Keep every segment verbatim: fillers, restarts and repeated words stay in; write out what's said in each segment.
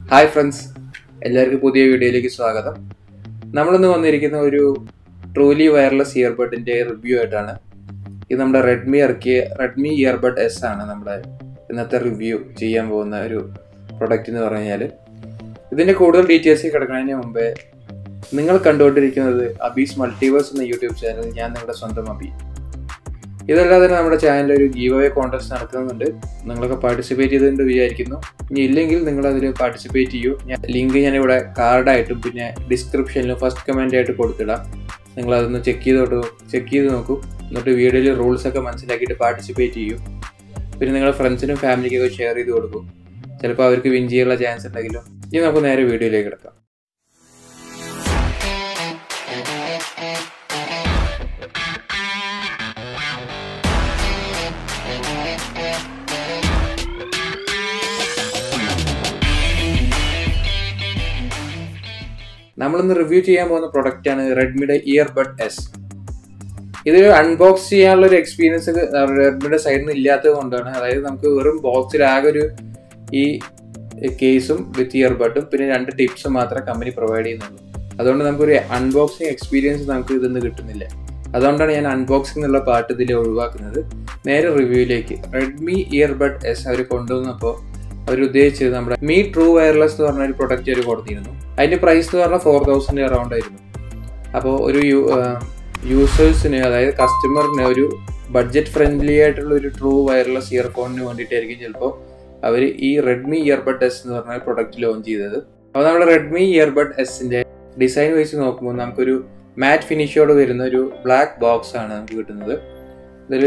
Hi friends, എല്ലാവർക്കും പുതിയ വീഡിയോയിലേക്ക് സ്വാഗതം. നമ്മളിന്ന് വന്നിരിക്കുന്ന ഒരു ട്രൂലി വയർലെസ് ഇയർബഡിൻ്റെ റിവ്യൂ ആയിട്ടാണ്. ഇത് നമ്മുടെ റെഡ്മി ഇറക്കിയ റെഡ്മി ഇയർബഡ് എസ് ആണ് നമ്മുടെ ഇന്നത്തെ റിവ്യൂ ചെയ്യാൻ പോകുന്ന ഒരു പ്രൊഡക്റ്റ് എന്ന് പറഞ്ഞു കഴിഞ്ഞാൽ. ഇതിൻ്റെ കൂടുതൽ ഡീറ്റെയിൽസ് കിടക്കുന്നതിന് മുമ്പേ നിങ്ങൾ കണ്ടുകൊണ്ടിരിക്കുന്നത് അബീസ് മൾട്ടിവേഴ്സ് എന്ന യൂട്യൂബ് ചാനൽ. ഞാൻ നിങ്ങളുടെ സ്വന്തം അബി. ഇതല്ലാതെ തന്നെ നമ്മുടെ ചാനലിൽ ഒരു ഗീവ് അവേ കോൺടെസ്റ്റ് നടക്കുന്നുണ്ട്. നിങ്ങളൊക്കെ പാർട്ടിസിപ്പേറ്റ് ചെയ്തിട്ടുണ്ട് വിചാരിക്കുന്നു. ഇനി ഇല്ലെങ്കിൽ നിങ്ങൾ അതിൽ പാർട്ടിസിപ്പേറ്റ് ചെയ്യൂ. ഞാൻ ലിങ്ക് ഞാനിവിടെ കാർഡായിട്ടും പിന്നെ ഡിസ്ക്രിപ്ഷനിലും ഫസ്റ്റ് കമൻ്റ് ആയിട്ട് കൊടുത്തിടാം. നിങ്ങളതൊന്ന് ചെക്ക് ചെയ്തോട്ട് ചെക്ക് ചെയ്ത് നോക്കൂ. എന്നിട്ട് വീഡിയോയിൽ റൂൾസൊക്കെ മനസ്സിലാക്കിയിട്ട് പാർട്ടിസിപ്പേറ്റ് ചെയ്യൂ. പിന്നെ നിങ്ങളുടെ ഫ്രണ്ട്സിനും ഫാമിലിക്കൊക്കെ ഷെയർ ചെയ്ത് കൊടുക്കും. ചിലപ്പോൾ അവർക്ക് വിൻ ചെയ്യാനുള്ള ചാൻസ് ഉണ്ടെങ്കിലും. ഇനി നമുക്ക് നേരെ വീഡിയോയിലേക്ക് കിടക്കാം. നമ്മളിന്ന് റിവ്യൂ ചെയ്യാൻ പോകുന്ന പ്രൊഡക്റ്റാണ് റെഡ്മിയുടെ ഇയർബഡ് എസ്. ഇതൊരു അൺബോക്സ് ചെയ്യാനുള്ള ഒരു എക്സ്പീരിയൻസ് റെഡ്മിയുടെ സൈഡിൽ നിന്ന് ഇല്ലാത്തത് കൊണ്ടാണ്. അതായത് നമുക്ക് വെറും ബോക്സിൽ ആകെ ഒരു ഈ കേസും വിത്ത് ഇയർബഡും പിന്നെ രണ്ട് ടിപ്സും മാത്രമേ കമ്പനി പ്രൊവൈഡ് ചെയ്യുന്നുള്ളൂ. അതുകൊണ്ട് നമുക്കൊരു അൺബോക്സിങ് എക്സ്പീരിയൻസ് നമുക്ക് ഇതിന്ന് കിട്ടുന്നില്ല. അതുകൊണ്ടാണ് ഞാൻ അൺബോക്സിംഗ് എന്നുള്ള പാർട്ട് ഇതിൽ ഒഴിവാക്കുന്നത്. നേരെ റിവ്യൂയിലേക്ക്. റെഡ്മി ഇയർബഡ് എസ് അവർ കൊണ്ടുവന്നപ്പോൾ അവർ ഉദ്ദേശിച്ചത് നമ്മുടെ മീ ട്രൂ വയർലെസ് എന്ന് പറഞ്ഞ ഒരു പ്രൊഡക്റ്റ് അവർ കൊടുത്തിരുന്നു. അതിൻ്റെ പ്രൈസ് എന്ന് പറഞ്ഞാൽ ഫോർ തൗസൻഡ് അറൗണ്ട് ആയിരുന്നു. അപ്പോൾ ഒരു യൂ യൂസേഴ്സിന് അതായത് കസ്റ്റമറിന് ഒരു ബഡ്ജറ്റ് ഫ്രണ്ട്ലി ആയിട്ടുള്ള ഒരു ട്രൂ വയർലെസ് ഇയർഫോണിന് വേണ്ടിയിട്ടായിരിക്കും ചിലപ്പോൾ അവർ ഈ റെഡ്മി ഇയർബഡ് എസ് എന്ന് പറഞ്ഞ പ്രൊഡക്റ്റ് ലോഞ്ച് ചെയ്തത്. അപ്പോൾ നമ്മൾ റെഡ്മി ഇയർബഡ് എസിൻ്റെ ഡിസൈൻ വൈസ് നോക്കുമ്പോൾ നമുക്കൊരു മാറ്റ് ഫിനിഷോട് വരുന്ന ഒരു ബ്ലാക്ക് ബോക്സ് ആണ് നമുക്ക് കിട്ടുന്നത്. ഇതിൽ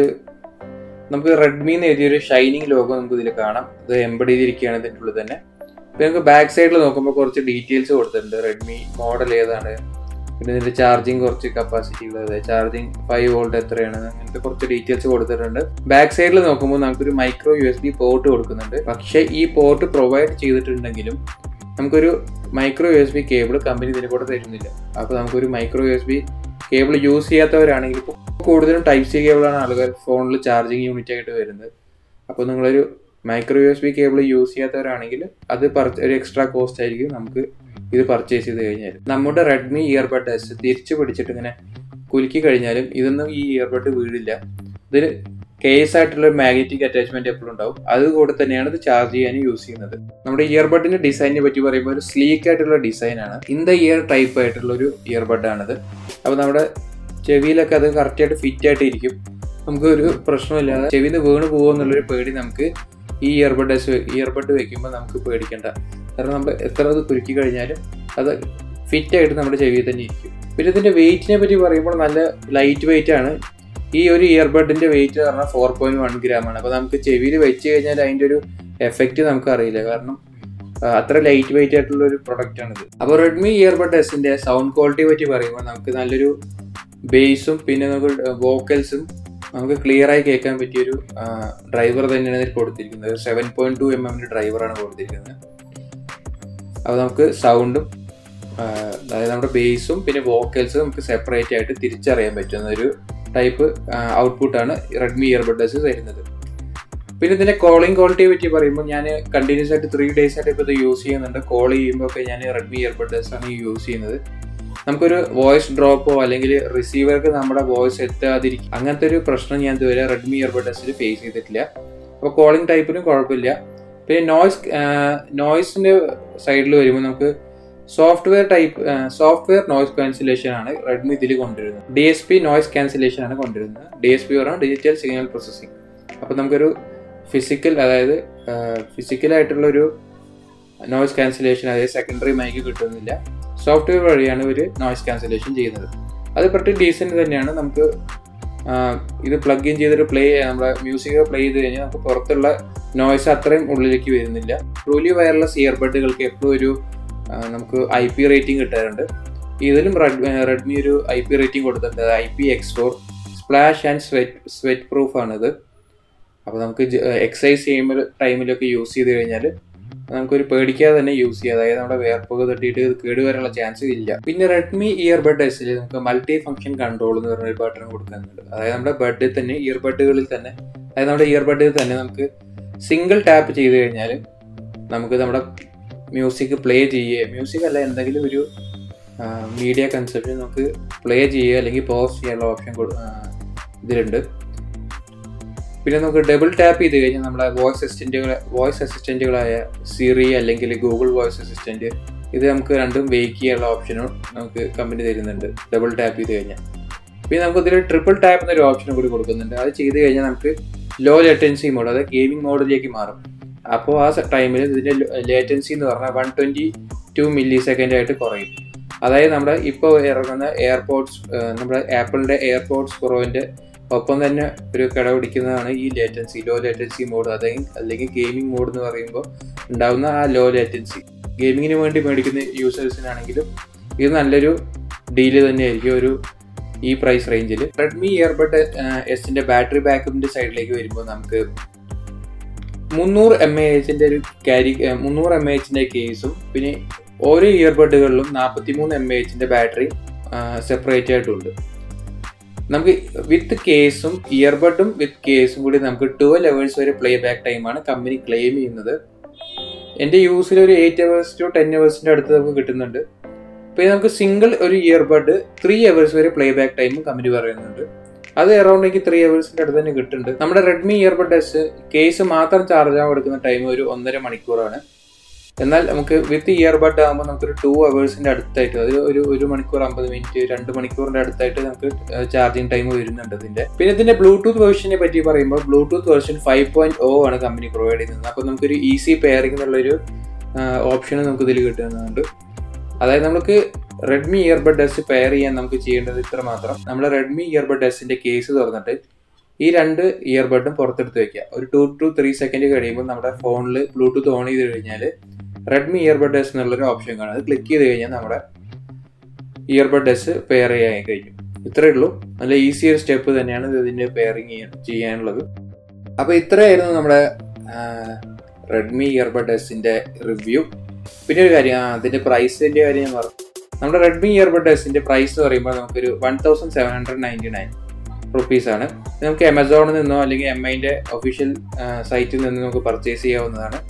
നമുക്ക് റെഡ്മി എന്ന് എഴുതിയൊരു ഷൈനിങ് ലോഗോ നമുക്ക് ഇതിൽ കാണാം. ഇത് എംബഡ് ചെയ്തിരിക്കുകയാണ് ഇതിൻ്റെ ഉള്ളിൽ തന്നെ. പിന്നെ നമുക്ക് ബാക്ക് സൈഡിൽ നോക്കുമ്പോൾ കുറച്ച് ഡീറ്റെയിൽസ് കൊടുത്തിട്ടുണ്ട്. റെഡ്മി മോഡൽ ഏതാണ്, പിന്നെ ഇതിൻ്റെ ചാർജിങ് കുറച്ച് കപ്പാസിറ്റികൾ, അതായത് ചാർജിങ് ഫൈവ് വോൾട്ട് എത്രയാണ്, അങ്ങനത്തെ കുറച്ച് ഡീറ്റെയിൽസ് കൊടുത്തിട്ടുണ്ട്. ബാക്ക് സൈഡിൽ നോക്കുമ്പോൾ നമുക്കൊരു micro U S B port കൊടുക്കുന്നുണ്ട്. പക്ഷേ ഈ പോർട്ട് പ്രൊവൈഡ് ചെയ്തിട്ടുണ്ടെങ്കിലും നമുക്കൊരു micro U S B cable company ഇതിന് കൂടെ തരുന്നില്ല. അപ്പോൾ നമുക്കൊരു micro U S B cable use ചെയ്യാത്തവരാണെങ്കിൽ ഇപ്പോൾ കൂടുതലും ടൈപ്പ് സി കേബിളാണ് ആളുകൾ ഫോണിൽ ചാർജിങ് യൂണിറ്റ് ആയിട്ട് വരുന്നത്. അപ്പോൾ നിങ്ങളൊരു micro U S B cable use ചെയ്യാത്തവരാണെങ്കിൽ അത് ഒരു എക്സ്ട്രാ കോസ്റ്റ് ആയിരിക്കും നമുക്ക് ഇത് പർച്ചേസ് ചെയ്ത് കഴിഞ്ഞാൽ. നമ്മുടെ റെഡ്മി ഇയർബഡ് എസ് തിരിച്ചു പിടിച്ചിട്ട് ഇങ്ങനെ കുലുക്കി കഴിഞ്ഞാലും ഇതൊന്നും ഈ ഇയർബഡ് വീഴില്ല. ഇതിൽ കേസ് ആയിട്ടുള്ള മാഗ്നറ്റിക് അറ്റാച്ച്മെന്റ് എപ്പോഴും ഉണ്ടാവും. അതുകൂടെ തന്നെയാണ് ഇത് ചാർജ് ചെയ്യാൻ യൂസ് ചെയ്യുന്നത്. നമ്മുടെ ഇയർബഡിന്റെ ഡിസൈനിനെ പറ്റി പറയുമ്പോൾ ഒരു സ്ലീക്ക് ആയിട്ടുള്ള ഡിസൈനാണ്. ഇൻ ദ ഇയർ ടൈപ്പ് ആയിട്ടുള്ള ഒരു ഇയർബഡാണിത്. അപ്പോൾ നമ്മുടെ ചെവിയിലൊക്കെ അത് കറക്റ്റായിട്ട് ഫിറ്റ് ആയിട്ട് ഇരിക്കും. നമുക്ക് ഒരു പ്രശ്നമില്ലാതെ ചെവിയിൽ നിന്ന് വീണ് പോകുമെന്നുള്ളൊരു പേടി നമുക്ക് ഈ ഇയർബഡ് ഇയർബഡ് വെക്കുമ്പോൾ നമുക്ക് പേടിക്കേണ്ട. കാരണം നമ്മൾ എത്ര അത് കുരുക്കി കഴിഞ്ഞാലും അത് ഫിറ്റായിട്ട് നമ്മുടെ ചെവിയിൽ തന്നെ ഇരിക്കും. പിന്നെ ഇതിൻ്റെ വെയിറ്റിനെ പറ്റി പറയുമ്പോൾ നല്ല ലൈറ്റ് വെയിറ്റ് ആണ്. ഈ ഒരു ഇയർബഡിൻ്റെ വെയിറ്റ് പറഞ്ഞാൽ ഫോർ പോയിൻറ്റ് വൺ ഗ്രാം ആണ്. അപ്പോൾ നമുക്ക് ചെവിയിൽ വെച്ച് കഴിഞ്ഞാൽ അതിൻ്റെ ഒരു എഫക്റ്റ് നമുക്ക് അറിയില്ല. കാരണം അത്ര ലൈറ്റ് വെയിറ്റ് ആയിട്ടുള്ള ഒരു പ്രൊഡക്റ്റ് ആണിത്. അപ്പോൾ റെഡ്മി ഇയർബഡ് എസിൻ്റെ സൗണ്ട് ക്വാളിറ്റിയെ പറ്റി പറയുമ്പോൾ നമുക്ക് നല്ലൊരു ബേസും പിന്നെ നമുക്ക് വോക്കൽസും നമുക്ക് ക്ലിയർ ആയി കേൾക്കാൻ പറ്റിയൊരു ഡ്രൈവർ തന്നെയാണ് ഇതിൽ കൊടുത്തിരിക്കുന്നത്. സെവൻ പോയിന്റ് ടു എം എമ്മിൻ്റെ ഡ്രൈവറാണ് കൊടുത്തിരിക്കുന്നത്. അപ്പോൾ നമുക്ക് സൗണ്ടും അതായത് നമ്മുടെ ബേസും പിന്നെ വോക്കൽസും നമുക്ക് സെപ്പറേറ്റ് ആയിട്ട് തിരിച്ചറിയാൻ പറ്റുന്ന ഒരു ടൈപ്പ് ഔട്ട്പുട്ടാണ് റെഡ്മി ഇയർബഡ് എസ് തരുന്നത്. പിന്നെ ഇതിൻ്റെ കോളിംഗ് ക്വാളിറ്റിയെ പറ്റി പറയുമ്പോൾ ഞാൻ കണ്ടിന്യൂസ് ആയിട്ട് ത്രീ ഡേയ്സ് ആയിട്ട് ഇപ്പോൾ ഇത് യൂസ് ചെയ്യുന്നുണ്ട്. കോൾ ചെയ്യുമ്പോൾ ഒക്കെ ഞാൻ റെഡ്മി ഇയർബഡ് എസ് ആണ് യൂസ് ചെയ്യുന്നത്. നമുക്കൊരു വോയിസ് ഡ്രോപ്പോ അല്ലെങ്കിൽ റിസീവർക്ക് നമ്മുടെ വോയിസ് എത്താതിരിക്കും അങ്ങനത്തെ ഒരു പ്രശ്നം ഞാൻ ഇതുവരെ റെഡ്മി ഇയർബഡ് എസിൽ ഫേസ് ചെയ്തിട്ടില്ല. അപ്പോൾ കോളിംഗ് ടൈപ്പിനും കുഴപ്പമില്ല. പിന്നെ നോയ്സ് നോയ്സിൻ്റെ സൈഡിൽ വരുമ്പോൾ നമുക്ക് software type software noise cancellation ആണ് റെഡ്മി ഇതിൽ കൊണ്ടുവരുന്നത്. D S P noise cancellation ആണ് കൊണ്ടുവരുന്നത്. ഡി എസ് പി പറഞ്ഞാൽ ഡിജിറ്റൽ സിഗ്നൽ പ്രോസസ്സിംഗ്. അപ്പോൾ നമുക്കൊരു ഫിസിക്കൽ അതായത് ഫിസിക്കലായിട്ടുള്ളൊരു നോയ്സ് ക്യാൻസലേഷൻ അതായത് സെക്കൻഡറി മൈക്ക് കിട്ടുന്നില്ല. സോഫ്റ്റ്വെയർ വഴിയാണ് ഇവർ നോയ്സ് ക്യാൻസലേഷൻ ചെയ്യുന്നത്. അത് പ്രത്യേക ഡീസൻറ്റ് തന്നെയാണ്. നമുക്ക് ഇത് പ്ലഗ് ഇൻ ചെയ്തിട്ട് പ്ലേ നമ്മുടെ മ്യൂസിക് പ്ലേ ചെയ്ത് കഴിഞ്ഞാൽ നമുക്ക് പുറത്തുള്ള നോയ്സ് അത്രയും ഉള്ളിലേക്ക് വരുന്നില്ല. ട്രൂലി വയർലെസ് ഇയർബഡുകൾക്ക് എപ്പോഴും ഒരു നമുക്ക് ഐ പി റേറ്റിംഗ് കിട്ടാറുണ്ട്. ഇതിലും റെഡ്മി ഒരു ഐ പി റേറ്റിംഗ് കൊടുത്തിട്ടുണ്ട്. I P X four splash and sweat sweat proof ആണിത്. അപ്പോൾ നമുക്ക് എക്സസൈസ് ചെയ്യുമ്പോൾ ടൈമിലൊക്കെ യൂസ് ചെയ്ത് കഴിഞ്ഞാൽ നമുക്കൊരു പേടിക്കാതെ തന്നെ യൂസ് ചെയ്യാം. അതായത് നമ്മുടെ വേർപ്പൊക്കെ തട്ടിയിട്ട് ഇത് കേടുവരാനുള്ള ചാൻസ് ഇല്ല. പിന്നെ റെഡ്മി ഇയർബഡ് എസിൽ നമുക്ക് മൾട്ടി ഫംഗ്ഷൻ കൺട്രോൾ എന്ന് പറഞ്ഞൊരു ബട്ടൺ കൊടുക്കുന്നുണ്ട്. അതായത് നമ്മുടെ ബഡിൽ തന്നെ ഇയർബഡുകളിൽ തന്നെ അതായത് നമ്മുടെ ഇയർബഡിൽ തന്നെ നമുക്ക് സിംഗിൾ ടാപ്പ് ചെയ്ത് കഴിഞ്ഞാൽ നമുക്ക് നമ്മുടെ മ്യൂസിക് പ്ലേ ചെയ്യുക, മ്യൂസിക് അല്ല എന്തെങ്കിലും ഒരു മീഡിയ കൺസെപ്റ്റ് നമുക്ക് പ്ലേ ചെയ്യുക അല്ലെങ്കിൽ പോസ് ചെയ്യാനുള്ള ഓപ്ഷൻ ഇതിലുണ്ട്. പിന്നെ നമുക്ക് ഡബിൾ ടാപ്പ് ചെയ്ത് കഴിഞ്ഞാൽ നമ്മുടെ വോയിസ് അസിസ്റ്റൻറ്റുകൾ വോയിസ് അസിസ്റ്റൻറ്റുകളായ സിറി അല്ലെങ്കിൽ ഗൂഗിൾ വോയിസ് അസിസ്റ്റൻറ്റ് ഇത് നമുക്ക് രണ്ടും വെയ്ക്ക് ചെയ്യാനുള്ള ഓപ്ഷനും നമുക്ക് കമ്പനി തരുന്നുണ്ട് ഡബിൾ ടാപ്പ് ചെയ്ത് കഴിഞ്ഞാൽ. പിന്നെ നമുക്ക് ഇതിൽ ട്രിപ്പിൾ ടാപ്പ് എന്നൊരു ഓപ്ഷനും കൂടി കൊടുക്കുന്നുണ്ട്. അത് ചെയ്ത് കഴിഞ്ഞാൽ നമുക്ക് ലോ ലേറ്റൻസി മോഡ്, അതായത് ഗെയിമിംഗ് മോഡിലേക്ക് മാറും. അപ്പോൾ ആ ടൈമിൽ ഇതിൻ്റെ ലേറ്റൻസി എന്ന് പറഞ്ഞാൽ one twenty two millisecond ആയിട്ട് കുറയും. അതായത് നമ്മുടെ ഇപ്പോൾ ഇറങ്ങുന്ന എയർപോഡ്സ്, നമ്മുടെ ആപ്പിളിൻ്റെ എയർപോഡ്സ് പ്രോവിൻ്റെ ഒപ്പം തന്നെ ഒരു കടപിടിക്കുന്നതാണ് ഈ ലേറ്റൻസി, ലോ ലേറ്റൻസി മോഡ്. അതായത് അല്ലെങ്കിൽ ഗെയിമിംഗ് മോഡ് എന്ന് പറയുമ്പോൾ ഉണ്ടാകുന്ന ആ ലോ ലേറ്റൻസി. ഗെയിമിങ്ങിന് വേണ്ടി മേടിക്കുന്ന യൂസേഴ്സിനാണെങ്കിലും ഇത് നല്ലൊരു ഡീല് തന്നെയായിരിക്കും ഒരു ഈ പ്രൈസ് റേഞ്ചിൽ. റെഡ്മി ഇയർബഡ് എസിൻ്റെ ബാറ്ററി ബാക്കപ്പിൻ്റെ സൈഡിലേക്ക് വരുമ്പോൾ നമുക്ക് മുന്നൂറ് എം എ എച്ചിൻ്റെ ഒരു ക്യാരി മുന്നൂറ് എം എ എച്ചിൻ്റെ കേസും പിന്നെ ഓരോ ഇയർബഡുകളിലും നാൽപ്പത്തി മൂന്ന് എം എ എച്ചിൻ്റെ ബാറ്ററി സെപ്പറേറ്റ് ആയിട്ടുണ്ട്. നമുക്ക് വിത്ത് കേസും ഇയർബഡും വിത്ത് കേസും കൂടി നമുക്ക് ട്വൽവ് അവേഴ്സ് വരെ പ്ലേ ബാക്ക് ടൈമാണ് കമ്പനി ക്ലെയിം ചെയ്യുന്നത്. എൻ്റെ യൂസിൽ ഒരു എയ്റ്റ് അവേഴ്സ് ടു ടെൻ അവേഴ്സിൻ്റെ അടുത്ത് നമുക്ക് കിട്ടുന്നുണ്ട്. പിന്നെ നമുക്ക് സിംഗിൾ ഒരു ഇയർബഡ് ത്രീ അവേഴ്സ് വരെ പ്ലേ ബാക്ക് ടൈമും കമ്പനി പറയുന്നുണ്ട്. അത് അറൗണ്ട് എനിക്ക് ത്രീ അവേഴ്സിൻ്റെ അടുത്ത് തന്നെ കിട്ടുന്നുണ്ട്. നമ്മുടെ റെഡ്മി ഇയർബഡ് എസ് കേസ് മാത്രം ചാർജ് ആവാൻ എടുക്കുന്ന ടൈം ഒരു ഒന്നര മണിക്കൂറാണ്. എന്നാൽ നമുക്ക് വിത്ത് ഇയർബഡ് ആകുമ്പോൾ നമുക്കൊരു ടു അവേഴ്സിൻ്റെ അടുത്തായിട്ട്, അത് ഒരു ഒരു മണിക്കൂർ അമ്പത് മിനിറ്റ് രണ്ട് മണിക്കൂറിൻ്റെ അടുത്തായിട്ട് നമുക്ക് ചാർജിങ് ടൈം വരുന്നുണ്ട് ഇതിൻ്റെ. പിന്നെ ഇതിൻ്റെ ബ്ലൂടൂത്ത് വേർഷനെ പറ്റി പറയുമ്പോൾ bluetooth version five point oh ആണ് കമ്പനി പ്രൊവൈഡ് ചെയ്യുന്നത്. അപ്പോൾ നമുക്കൊരു ഈസി പെയറിംഗ് എന്നുള്ളൊരു ഓപ്ഷൻ നമുക്ക് ഇതിൽ കിട്ടുന്നുണ്ട്. അതായത് നമുക്ക് റെഡ്മി ഇയർബഡ് എസ് പെയർ ചെയ്യാൻ നമുക്ക് ചെയ്യേണ്ടത് ഇത്ര മാത്രം. നമ്മൾ റെഡ്മി ഇയർബഡ് എസിൻ്റെ കേസ് തുറന്നിട്ട് ഈ രണ്ട് ഇയർബഡും പുറത്തെടുത്ത് വെക്കുക. ഒരു ടു ടു ത്രീ സെക്കൻഡ് കഴിയുമ്പോൾ നമ്മുടെ ഫോണിൽ ബ്ലൂടൂത്ത് ഓൺ ചെയ്ത് കഴിഞ്ഞാൽ റെഡ്മി ഇയർബഡ് എസ് എന്നുള്ളൊരു ഓപ്ഷൻ കാണും. അത് ക്ലിക്ക് ചെയ്ത് കഴിഞ്ഞാൽ നമ്മുടെ ഇയർബഡ് എസ് പെയർ ചെയ്യാൻ കഴിയും. ഇത്രയേ ഉള്ളൂ. നല്ല ഈസി ഒരു സ്റ്റെപ്പ് തന്നെയാണ് ഇതിൻ്റെ പെയറിങ് ചെയ്യാനുള്ളത്. അപ്പോൾ ഇത്രയായിരുന്നു നമ്മുടെ റെഡ്മി ഇയർബഡ് എസിൻ്റെ റിവ്യൂ. പിന്നെ ഒരു കാര്യം, അതിൻ്റെ പ്രൈസിൻ്റെ കാര്യം ഞാൻ പറഞ്ഞു. നമ്മുടെ റെഡ്മി ഇയർബഡ് എസിൻ്റെ പ്രൈസ് എന്ന് പറയുമ്പോൾ നമുക്കൊരു one thousand seven hundred ninety nine റുപ്പീസാണ്. നമുക്ക് ആമസോണിൽ നിന്നോ അല്ലെങ്കിൽ എം ഐൻ്റെ ഒഫീഷ്യൽ സൈറ്റിൽ നിന്നോ നമുക്ക് പർച്ചേസ് ചെയ്യാവുന്നതാണ്.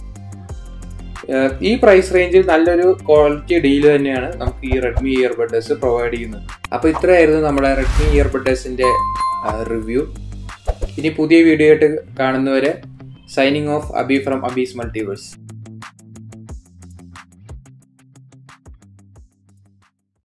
ഈ പ്രൈസ് റേഞ്ചിൽ നല്ലൊരു ക്വാളിറ്റി ഡീൽ തന്നെയാണ് നമുക്ക് ഈ റെഡ്മി ഇയർബഡ് എസ് പ്രൊവൈഡ് ചെയ്യുന്നത്. അപ്പോൾ ഇത്രയായിരുന്നു നമ്മുടെ റെഡ്മി ഇയർബഡ് എസിൻ്റെ റിവ്യൂ. ഇനി പുതിയ വീഡിയോ ആയിട്ട് കാണുന്നവരെ signing off Abi from Abi's multiverse.